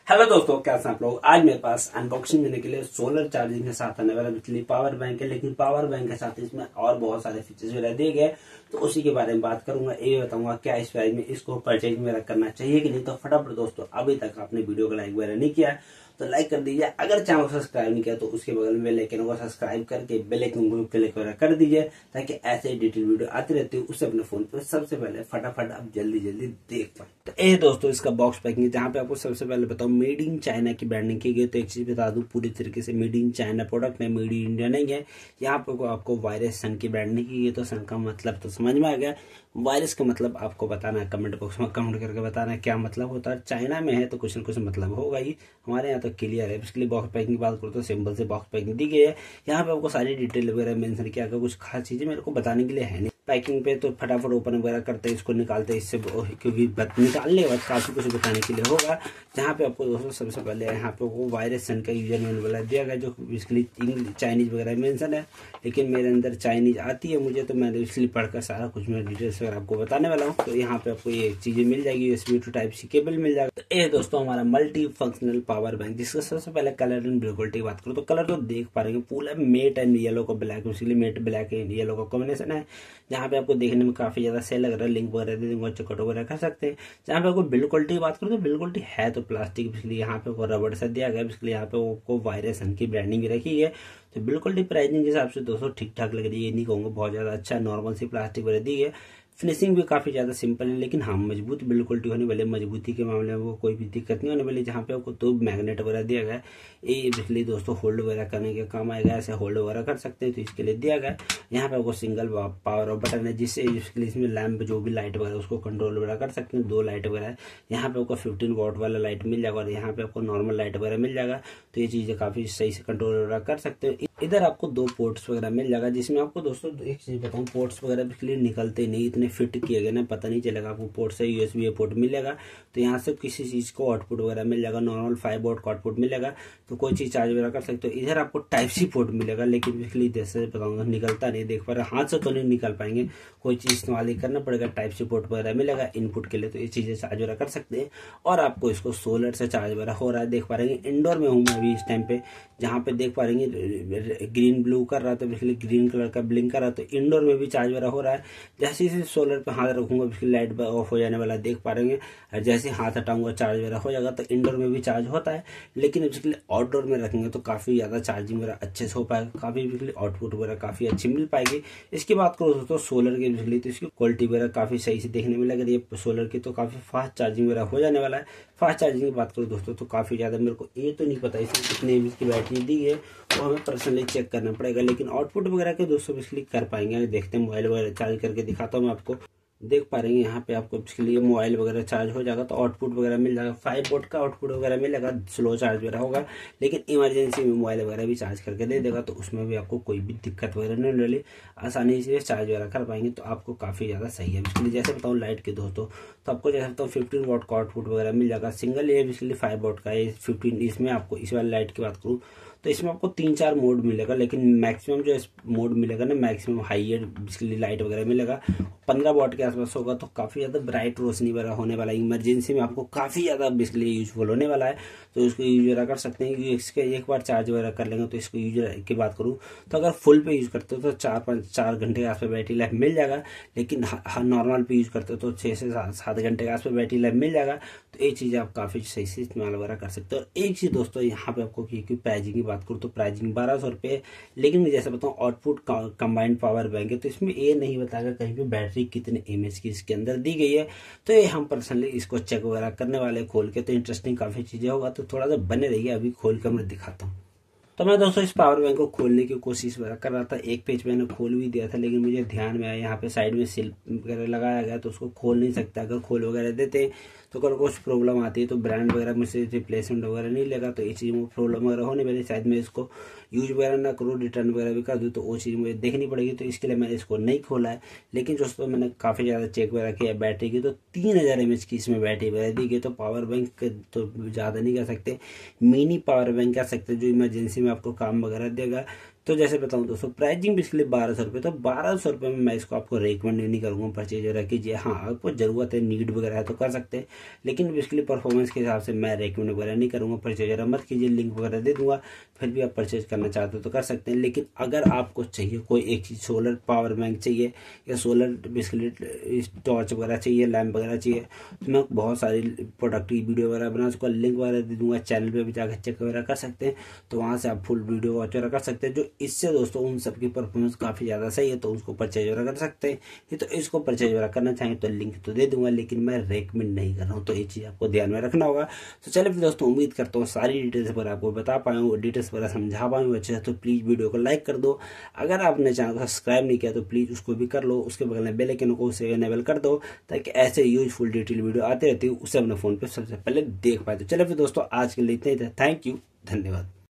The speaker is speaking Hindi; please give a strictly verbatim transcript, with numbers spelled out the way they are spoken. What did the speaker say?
हेलो दोस्तों, कैसे हैं आप लोग। आज मेरे पास अनबॉक्सिंग करने के लिए सोलर चार्जिंग के साथ आने वाला बिजली पावर बैंक है, लेकिन पावर बैंक के साथ इसमें और बहुत सारे फीचर्स वगैरह दिए गए, तो उसी के बारे में बात करूंगा। ये बताऊंगा क्या इस प्राइस में इसको परचेज मेरा करना चाहिए कि नहीं। तो फटाफट दोस्तों, अभी तक आपने वीडियो को लाइक वगैरह नहीं किया तो लाइक कर दीजिए। अगर चैनल को सब्सक्राइब नहीं किया तो उसके बगल में बेल आइकन को सब्सक्राइब करके बेल आइकन को क्लिक वगैरह कर दीजिए, ताकि ऐसे डिटेल वीडियो आती रहती है उससे अपने फोन पे सबसे पहले फटाफट आप जल्दी जल्दी देख पाए। तो ये दोस्तों इसका बॉक्स पैकिंग, जहाँ पे आपको सबसे पहले बताऊं मेड इन चाइना की ब्रांडिंग की गई। तो एक चीज बता दूं, पूरी तरीके से मेड इन चाइना प्रोडक्ट है, मेड इन इंडिया नहीं है। यहाँ पे आपको वायरस सन की ब्रांडिंग की गई। तो सन का मतलब तो समझ में आ गया, वायरस का मतलब आपको बताना है, कमेंट बॉक्स में कमेंट करके बताना है क्या मतलब होता है। चाइना में है तो कुछ न कुछ मतलब होगा ही, हमारे यहाँ तो क्लियर है। इसके लिए बॉक्स पैकिंग की बात करो तो सिंपल से बॉक्स पैकिंग दी गई है। यहाँ पे आपको सारी डिटेल वगैरह मेंशन किया गया, कुछ खास चीजें मेरे को बताने के लिए है नहीं पैकिंग पे। तो फटाफट ओपन वगैरह करते हैं, इसको निकालते हैं इससे, क्योंकि निकालने के बाद काफी कुछ बताने के लिए होगा। जहाँ पे आपको दोस्तों सबसे पहले यहाँ पे वो वायरस सन का यूजर मैनुअल दिया गया, जो इसके चाइनीज वगैरह मेंशन है, लेकिन मेरे अंदर चाइनीज आती है मुझे, तो मैं इसलिए पढ़कर सारा कुछ मैं डिटेल्स वगैरह आपको बताने वाला हूँ। तो यहाँ पे आपको ये चीजें मिल जाएगी, USB to type C cable मिल जाएगा। तो ये दोस्तों हमारा मल्टी फंक्शनल पावर बैंक, जिसका सबसे पहले कलर एंड बिल्कुलिटी की बात करूँ तो कलर तो देख पा रहे हैं पूरा मेट एंड येलो का ब्लैक, इसलिए मेट ब्लैक एंड येलो का कॉम्बिनेशन है। जहाँ पे आपको देखने में काफी ज्यादा सही लग रहा है, लिंक वगैरह दे दूंगा, चेकआउट वगैरह कर सकते हैं। जहाँ पे आपको बिल्ड क्वालिटी की बात करूँ तो बिल्ड क्वालिटी है तो प्लास्टिक, इसलिए यहाँ पे आपको रबड़ से दिया गया, इसलिए यहाँ पे आपको वायरस सन की ब्रांडिंग भी रखी है। तो बिल्ड क्वालिटी प्राइसिंग के हिसाब से दोस्तों ठीक ठाक लग रही है, ये नहीं कहूँगा बहुत ज्यादा अच्छा, नॉर्मल सी प्लास्टिक वगैरह दी है। फिनिशिंग भी काफी ज्यादा सिंपल है, लेकिन हाँ मजबूत बिल्ड क्वालिटी होने वाली, मजबूती के मामले में वो कोई भी दिक्कत नहीं होने वाली। जहाँ पे आपको दो मैग्नेट वगैरह दिया गया है, ये बिजली दोस्तों होल्ड वगैरह करने के काम आएगा, ऐसे होल्ड वगैरह कर सकते हैं, तो इसके लिए दिया गया। यहाँ पे आपको सिंगल पावर ऑफ बटन है, जिससे इसमें लैंप जो भी लाइट वगैरह उसको कंट्रोल वगैरह कर सकते हैं। दो लाइट वगैरह है, यहाँ पे आपको फिफ्टीन वॉट वाला लाइट मिल जाएगा और यहाँ पे आपको नॉर्मल लाइट वगैरह मिल जाएगा। तो ये चीजें काफी सही से कंट्रोल वगैरह कर सकते हो। इधर आपको दो पोर्ट्स वगैरह मिल जाएगा, जिसमें आपको दोस्तों एक चीज बताऊं, पोर्ट्स वगैरह बिजली निकलते नहीं, इतने फिट किए गए ना, पता नहीं चलेगा आपको पोर्ट से यूएसबी पोर्ट मिलेगा। तो यहाँ से किसी चीज को आउटपुट वगैरह मिल जाएगा, नॉर्मल फाइव वोल्ट का आउटपुट मिलेगा, तो कोई चीज चार्ज वगैरह कर सकते हो। इधर आपको टाइप सी पोर्ट मिलेगा, लेकिन बिजली जैसे बताऊंगा निकलता नहीं, देख पा रहे हाथ से तो नहीं निकाल पाएंगे, कोई चीज इस्तेमाल ही करना पड़ेगा। टाइप सी पोर्ट वगैरह मिलेगा इनपुट के लिए, तो ये चीजें चार्ज वगैरह कर सकते हैं। और आपको इसको सोलर से चार्ज वगैरह हो रहा है, देख पा रहे इंडोर में हूँ मैं अभी इस टाइम पे, जहाँ पे देख पा रहे ग्रीन ब्लू कर रहा था, बिजली ग्रीन कलर का ब्लिंक कर रहा, तो इंडोर में भी चार्ज वगैरह हो रहा है। जैसे ही सोलर पे हाथ रखूंगा बिजली लाइट ऑफ हो जाने वाला देख पा रहे हैं, जैसे हाथ हटाऊंगा चार्ज वगैरह हो जाएगा। तो इंडोर में भी चार्ज होता है, लेकिन बिजली आउटडोर में रखेंगे तो काफी ज्यादा चार्जिंग वगैरह अच्छे से हो पाएगा, काफी बिजली आउटपुट वगैरह काफी अच्छी मिल पाएगी। इसकी बात करो दोस्तों सोलर की बिजली, तो इसकी क्वालिटी वगैरह काफी सही से देखने में लग रही है सोलर की, तो काफी फास्ट चार्जिंग वगैरह हो जाने वाला है। फास्ट चार्जिंग की बात करो दोस्तों तो काफी ज्यादा, मेरे को ये तो नहीं पता इसमें कितने एमएच की बैटरी दी है, वो हमें पर्सनली चेक करना पड़ेगा, लेकिन आउटपुट वगैरह के दोस्तों बिजली कर पाएंगे। देखते हैं, मोबाइल वगैरह चार्ज करके दिखाता हूँ मैं आपको। देख पा रहे हैं यहाँ पे आपको इसके लिए मोबाइल वगैरह चार्ज हो जाएगा, तो आउटपुट वगैरह मिल जाएगा, फाइव वोल्ट का आउटपुट वगैरह मिलेगा, स्लो चार्ज वगैरह होगा, लेकिन इमरजेंसी में मोबाइल वगैरह भी चार्ज करके दे देगा, तो उसमें भी आपको कोई भी दिक्कत वगैरह नहीं मिली, आसानी से चार्ज वगैरह कर पाएंगे, तो आपको काफी ज्यादा सही है। इसके लिए जैसे बताऊँ लाइट के दोस्तों, तो आपको जैसे बताऊँ फिफ्टीन वोट का आउटपुट वगैरह मिल जाएगा, सिंगल ये बिजली फाइव वोट का है फिफ्टीन। इसमें आपको इस वाली लाइट की बात करूँ तो इसमें आपको तीन चार मोड मिलेगा, लेकिन मैक्सिमम जो मोड मिलेगा ना, मैक्सिमम हाई एंड बिजली लाइट वगैरह मिलेगा, पंद्रह वॉट के आसपास होगा, तो काफी ज्यादा ब्राइट रोशनी वगैरह होने वाला है। इमरजेंसी में आपको काफी ज्यादा बिजली यूजफुल होने वाला है, तो इसको यूज वगैरह कर सकते हैं। इसके एक बार चार्ज वगैरह कर लेंगे, तो इसको यूज की बात करूँ तो अगर फुल पे यूज करते हो तो चार पाँच चार घंटे के आसपास बैटरी लाइफ मिल जाएगा, लेकिन नॉर्मल पे यूज करते हो तो छह से सात घंटे के आसपास बैटरी लाइफ मिल जाएगा। तो ये चीज आप काफी सही से इस्तेमाल वगैरह कर सकते हो। और एक चीज दोस्तों यहाँ पे आपको की प्राइजिंग की बात करूँ तो प्राइजिंग बारह सौ रुपये, लेकिन जैसे बताऊँ आउटपुट कंबाइंड पावर बैंक है, तो इसमें ये नहीं बताएगा कहीं पे बैटरी कितने एमएच की इसके अंदर दी गई है। तो ये हम पर्सनली इसको चेक वगैरह करने वाले खोल के, तो इंटरेस्टिंग काफी चीजें होगा, तो थोड़ा सा बने रहिए, अभी खोल कर मैं दिखाता हूँ। तो मैं दोस्तों इस पावर बैंक को खोलने की कोशिश वगैरह कर रहा था, एक पेज मैंने खोल भी दिया था, लेकिन मुझे ध्यान में आया यहाँ पे साइड में सील वगैरह लगाया गया, तो उसको खोल नहीं सकता। अगर खोल वगैरह देते तो अगर कुछ प्रॉब्लम आती है तो ब्रांड वगैरह मुझसे रिप्लेसमेंट वगैरह नहीं लेगा, तो ये चीज में प्रॉब्लम वगैरह होने वाली, शायद मैं इसको यूज वगैरह ना करूँ, रिटर्न वगैरह भी कर दूँ, तो वो चीज़ मुझे देखनी पड़ेगी, तो इसके लिए मैंने इसको नहीं खोला है। लेकिन दोस्तों मैंने काफ़ी ज़्यादा चेक वगैरह किया बैटरी की, तो तीन हज़ार एम एच की इसमें बैटरी वगैरह दी गई। तो पावर बैंक तो ज़्यादा नहीं कह सकते, मिनी पावर बैंक कह सकते, जो इमरजेंसी में आपको काम वगैरह देगा, तो जैसे बताऊं दोस्तों, प्राइसिंग बेसिकली बारह सौ रुपये, तो बारह सौ रुपये में मैं इसको आपको रिकमेंड नहीं करूंगा परचेज वगैरह कीजिए। हाँ, आपको जरूरत है, नीड वगैरह है तो कर सकते हैं, लेकिन बेसिकली परफॉर्मेंस के हिसाब से मैं रिकमेंड वगैरह नहीं करूंगा। परचेज वगैरह मत कीजिए, लिंक वगैरह दे दूंगा, फिर भी आप परचेज करना चाहते हो तो कर सकते हैं। लेकिन अगर आपको चाहिए कोई एक चीज़, सोलर पावर बैंक चाहिए या सोलर बेसिकली टॉर्च वगैरह चाहिए, लैम्प वगैरह चाहिए, तो मैं बहुत सारी प्रोडक्ट की वीडियो वगैरह बना, उसका लिंक वगैरह दे दूंगा, चैनल पे भी जाकर चेक वगैरह कर सकते हैं, तो वहाँ से आप फुल वीडियो वॉच वगैरह कर सकते हैं। जो इससे दोस्तों उन सबकी परफॉर्मेंस काफ़ी ज़्यादा सही है, तो उसको परचेज वगैरह कर सकते हैं। ये तो इसको परचेज वगैरह करना चाहें तो लिंक तो दे दूंगा, लेकिन मैं रेकमेंड नहीं कर रहा हूँ, तो ये चीज़ आपको ध्यान में रखना होगा। तो चलिए फिर दोस्तों, उम्मीद करता हूँ सारी डिटेल्स पर आपको बता पाया हूँ, डिटेल्स पर समझा पाया हूँ अच्छे से। तो प्लीज़ वीडियो को लाइक कर दो, अगर आपने चैनल को सब्सक्राइब नहीं किया तो प्लीज़ उसको भी कर लो, उसके बगल में बेल आइकन को उसे इनेबल कर दो, ताकि ऐसे यूजफुल डिटेल वीडियो आते रहती है उसे अपने फोन पे सबसे पहले देख पाए। तो चलिए फिर दोस्तों, आज के लिए इतना ही था। थैंक यू, धन्यवाद।